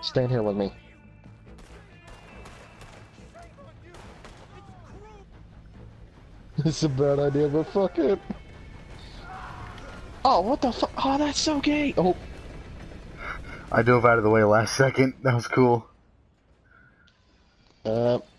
Stand here with me. It's a bad idea, but fuck it. Oh, what the fuck? Oh, that's so gay. Oh. I dove out of the way last second. That was cool.